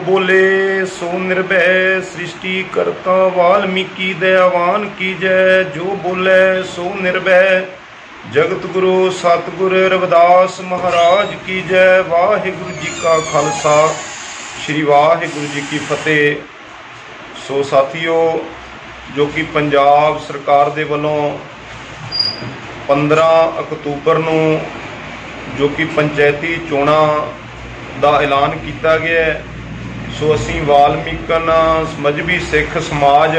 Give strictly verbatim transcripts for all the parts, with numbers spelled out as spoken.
बोले सो निर्भय सृष्टि करता वाल्मीकि दयावान की जय। जो बोले सो निर्भय जगत गुरु सतगुरु रविदास महाराज की जय। वाहिगुरु जी का खालसा श्री वाहिगुरु जी की फतेह। सो साथियों, जो कि पंजाब सरकार दे वलों पंद्रह अक्तूबर नूं जो कि पंचायती चोणां दा ऐलान किया गया है, सो असी वाल्मीकन मजहबी सिख समाज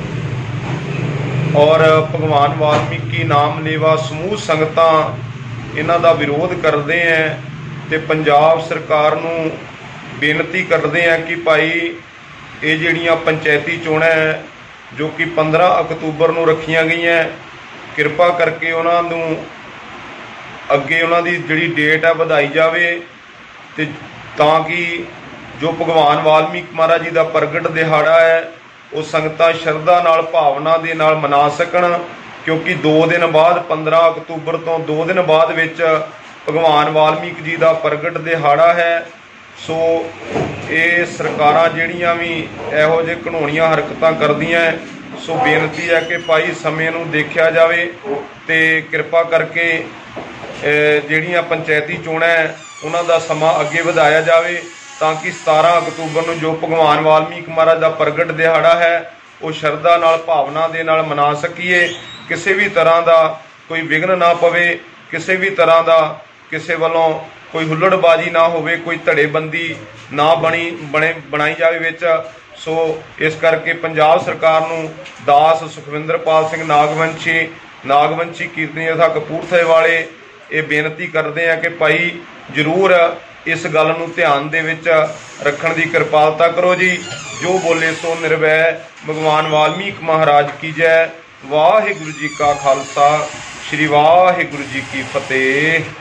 और भगवान वाल्मीकि नाम लेवा समूह संगतां इन्हां दा विरोध करते हैं ते पंजाब सरकार नूं बेनती करते हैं कि भाई ये जिहड़ियां पंचायती चोणां है जो कि पंद्रह अक्तूबर नूं रखियां गईयां, किरपा करके उन्हां नूं अगे उन्हां दी जिहड़ी डेट है वधाई जावे ते तां कि जो भगवान वाल्मीकि महाराज जी का प्रगट दिहाड़ा है वो संगतां शरधा नाल भावना दे नाल मना सकन, क्योंकि दो दिन बाद पंद्रह अक्तूबर तो दो दिन बाद विच भगवान वाल्मीकि जी का प्रगट दिहाड़ा है। सो ये सरकारां जिहड़ियां भी इहो जिहे घिनौणियां हरकतां करदियां, सो बेनती है कि भाई समय नूं देखिया जावे ते किरपा करके जिहड़ियां पंचायती चोणां उन्हां दा समां अगे वधाया जावे ताकि सतारह अक्तूबर नूं जो भगवान वाल्मीकि महाराज का प्रगट दिहाड़ा है वो शरधा नाल भावना दे नाल मना सकीए। किसी भी तरह का कोई विघन ना पवे, किसी भी तरह का किसी वालों कोई हुल्लड़बाजी ना होवे, कोई धड़ेबंदी ना बनी बने बनाई जावे विच। सो इस करके पंजाब सरकार नूं दास सुखविंदरपाल सिंह नागवंशी नागवंशी कीर्तनी सभा कपूरथले वाले ये बेनती करते हैं कि भाई जरूर इस गल नूं ध्यान दे विच रखण दी किरपालता करो जी। जो बोले सो निर्भय भगवान वाल्मीकि महाराज की जय। वाहिगुरु जी का खालसा श्री वाहिगुरु जी की फतेह।